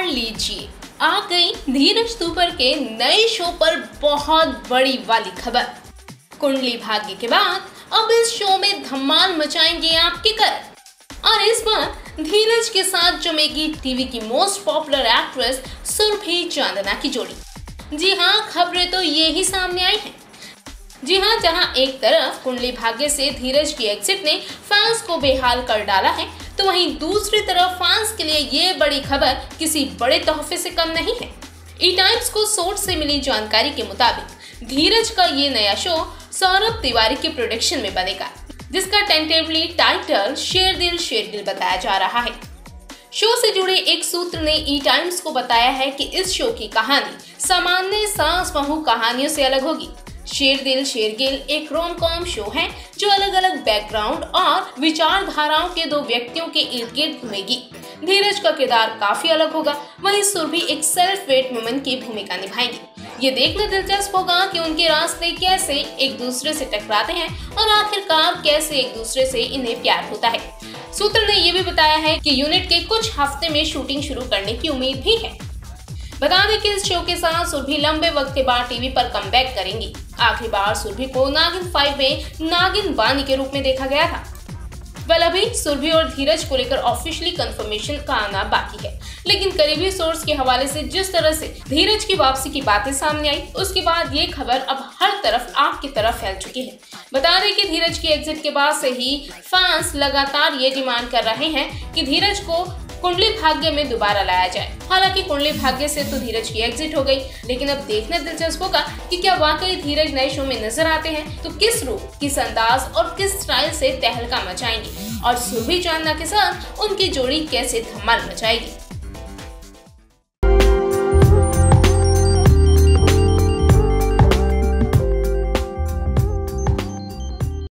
लीजिए, आ गई धीरज तूपर के नए शो पर बहुत बड़ी वाली खबर। कुंडली भाग्य के बाद अब इस शो में धमाल मचाएंगे आपके करण। और इस बार धीरज के साथ जमेगी टीवी की most popular actress Surbhi Chandna की जोड़ी। जी हाँ, खबरें तो ये ही सामने आई हैं। जी हाँ, जहां एक तरफ कुंडली भाग्य से धीरज की एग्जिट ने फैंस को बेहाल कर डाला है, तो वहीं दूसरी तरफ फैंस के लिए ये बड़ी खबर किसी बड़े तोहफे से कम नहीं है। ई टाइम्स को सोर्स से मिली जानकारी के मुताबिक धीरज का ये नया शो सौरभ तिवारी के प्रोडक्शन में बनेगा, जिसका टेंटेटिवली टाइटल शेर दिल बताया जा रहा है। शो से जुड़े एक सूत्र ने ई टाइम्स को बताया है कि इस शो की कहानी सामान्य सास बहू कहानियों से अलग होगी। शेर दिल एक रोम कॉम शो है जो अलग अलग बैकग्राउंड और विचारधाराओं के दो व्यक्तियों के इर्द गिर्द घूमेगी। धीरज का किरदार काफी अलग होगा, वहीं सुरभि एक सेल्फ मेड वुमन की भूमिका निभाएंगी। ये देखना दिलचस्प होगा कि उनके रास्ते कैसे एक दूसरे से टकराते हैं और आखिरकार कैसे एक दूसरे से इन्हें प्यार होता है। सूत्र ने यह भी बताया है कि यूनिट के कुछ हफ्ते में शूटिंग शुरू करने की उम्मीद भी है। बता दें कि इस शो के साथ सुरभि लंबे वक्त के बाद टीवी पर कमबैक करेंगी। आखिरी बार सुरभि को नागिन 5 में नागिन बानी के रूप में देखा गया था। वेल, अभी सुरभि और धीरज को लेकर ऑफिशियली कंफर्मेशन का आना बाकी है, लेकिन करीबी सोर्स के हवाले से जिस तरह से धीरज की वापसी की बातें सामने आई, उसके बाद ये खबर अब हर तरफ आग की तरफ फैल चुकी है। बता दें कि धीरज की एग्जिट के बाद से ही फैंस लगातार ये डिमांड कर रहे हैं कि धीरज को कुंडली भाग्य में दोबारा लाया जाए। हालांकि कुंडली भाग्य से तो धीरज की एग्जिट हो गई, लेकिन अब देखना दिलचस्प होगा कि क्या वाकई धीरज नए शो में नजर आते हैं, तो किस रूप, किस अंदाज और किस स्टाइल से तहलका मचाएंगे और सुरभि चांदना के साथ उनकी जोड़ी कैसे धमाल मचाएगी।